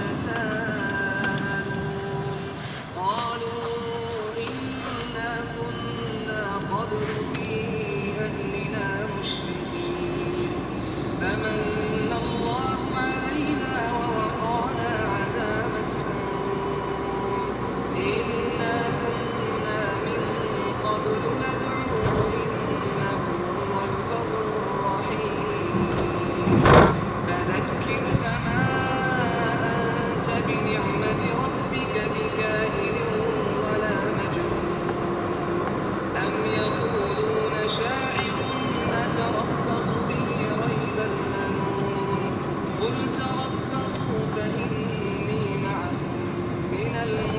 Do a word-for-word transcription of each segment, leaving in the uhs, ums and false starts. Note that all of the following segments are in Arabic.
يتساءلون قالوا إنا كنا قبل في أهلنا مشفقين فمن الله علينا ووقانا عذاب السموم إنا كنا من قبل ندعوه إنه هو البر الرحيم فذكر فما أنت بنعمة ربك بكاهن ولا مجنون أم يقولون شاعر نتربص به ريب المنون قل تربصوا فإني معكم من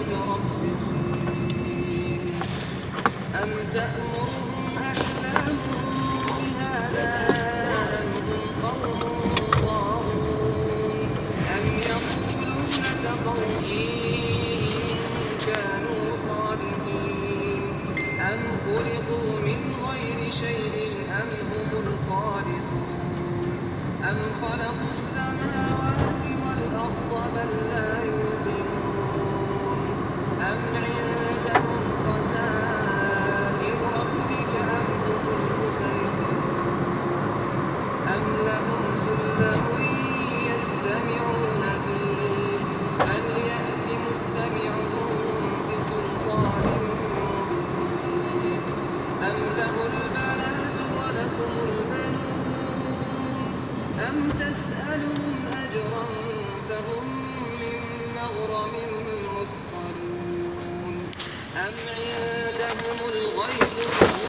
المتربصين أم تأمرهم أحلامهم بهذا أم هم قوم طاغون أم يقولون تقوله إن كانوا صادقين أم خلقوا من غير شيء أم هم الخالقون أم خلقوا السماوات والأرض بل لا يوقنون أم عندهم خزائن ربك أم هم المسيطرون أم لهم سلم يستمعون فيه فليأت مستمعهم بسلطان مبين أم له البنات ولكم البنون أم تسألهم أجرا فهم من مغرم مثقلون أم عندهم الغيب